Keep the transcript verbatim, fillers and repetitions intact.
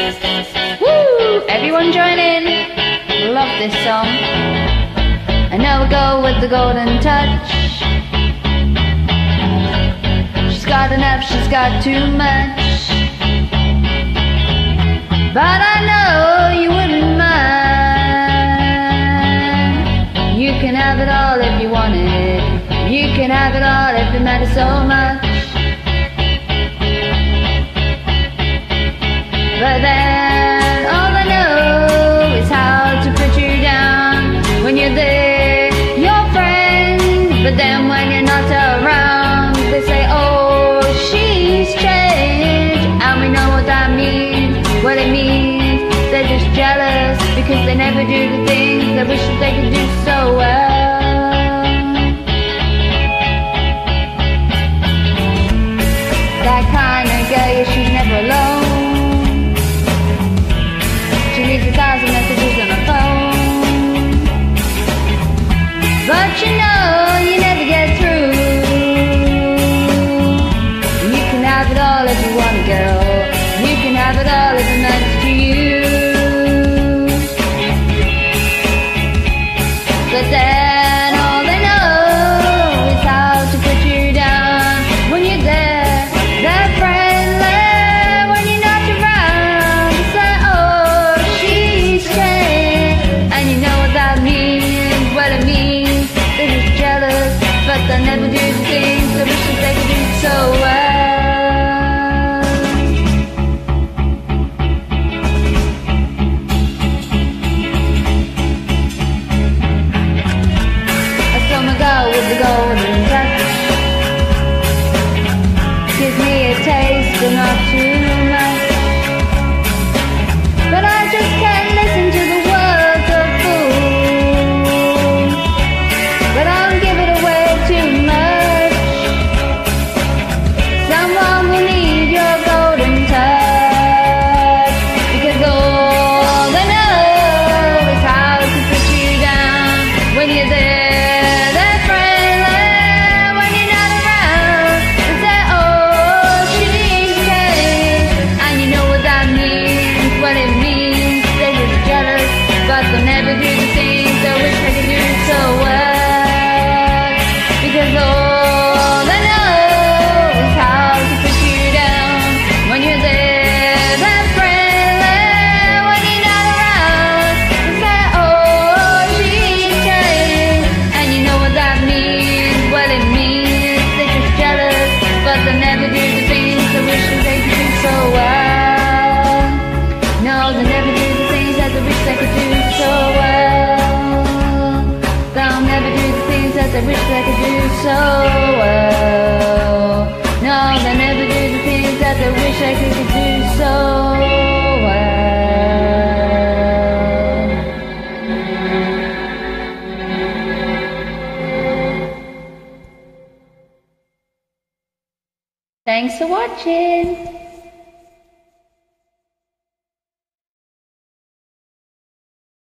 Woo! Everyone join in. Love this song. And now we go with the golden touch. She's got enough, she's got too much. But I know you wouldn't mind. You can have it all if you want it. You can have it all if it matters so much. But then all I know is how to put you down. When you're there, you're friends. But then when you're not around, they say, oh, she's changed. And we know what that means, what it means. They're just jealous because they never do the things they wish that they could do so well. That kind of girl, yeah, she's never alone. She leaves a thousand messages on her phone. But you know you never get through. You can have it all if you want it, girl. You can have it all if it matters to you. But then all they know is how to put you down. When you're there, they're friendly. When you're not around, they say, oh, she's changed. And you know what that means, what it means. They're just jealous, but they'll never do the things they wish that they could do so well. With the golden touch, gives me a taste but not too much. But I just can't listen to the words of fools. But I'll give it away too much. Someone will need your golden touch, because all they know is how to put you down. When you're there, but they'll never do the things I wish I could do so well. Because all I know is how to put you down. When you're there, they're friendly. When you're not around, they say, oh, she's changed. And you know what that means, what it means. They're just jealous, but they'll never do the things I wish that they could do so well. No, they'll never do the things that they wish they could do so well. They'll never do the things that they wish they could do so well. No, they'll never do the things that they wish they could do so well. Thanks for watching.